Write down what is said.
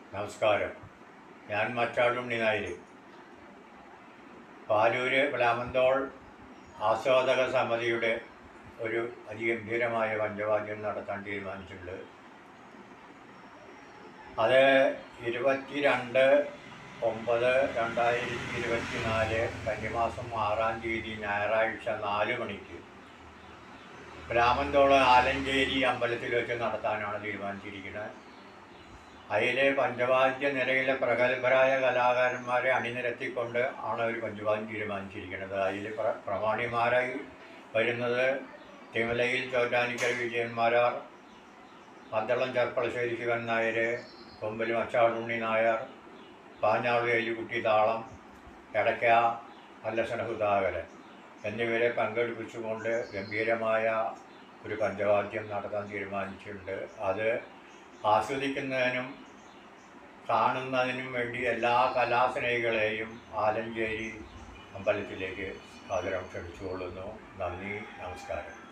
നമസ്കാരം. ഞാൻ മച്ചാടുണ്ണി നായർ. പാലൂര് പ്ലാമന്തോൾ ആസ്വാദക സമിതിയുടെ ഒരു അതിഗംഭീരമായ പഞ്ചവാദ്യം നടത്താൻ തീരുമാനിച്ചിട്ടുണ്ട്. അത് 22/9/2024 കന്നിമാസം 6-ാം തീയതി ഞായറാഴ്ച 4 മണിക്ക് പ്ലാമന്തോൾ ആലഞ്ചേരി അമ്പലത്തിൽ വെച്ച് നടത്താനാണ് തീരുമാനിച്ചിരിക്കുന്നത്. അതിലെ പഞ്ചവാദ്യ നിലയിലെ പ്രഗത്ഭരായ കലാകാരന്മാരെ അണിനിരത്തിക്കൊണ്ട് ആണ് ഒരു പഞ്ചവാദ്യം തീരുമാനിച്ചിരിക്കുന്നത്. അതിൽ പ്രമാണിമാരായി വരുന്നത് തിമലയിൽ ചോറ്റാനിക്കൽ വിജയന്മാരാർ, മദ്ദളം ചെർപ്പളശ്ശേരി ശിവൻ നായർ, കൊമ്പൽ മച്ചാടുണ്ണി നായർ, പാഞ്ഞാള് എലിക്കുട്ടി താളം, എടയ്ക്ക അല്ലസന സുധാകരൻ എന്നിവരെ പങ്കെടുപ്പിച്ചുകൊണ്ട് ഗംഭീരമായ ഒരു പഞ്ചവാദ്യം നടത്താൻ തീരുമാനിച്ചിട്ടുണ്ട്. അത് ആസ്വദിക്കുന്നതിനും കാണുന്നതിനും വേണ്ടി എല്ലാ കലാസ്നേഹികളെയും ആലഞ്ചേരി അമ്പലത്തിലേക്ക് ആദരം ക്ഷണിച്ചുകൊള്ളുന്നു. നന്ദി, നമസ്കാരം.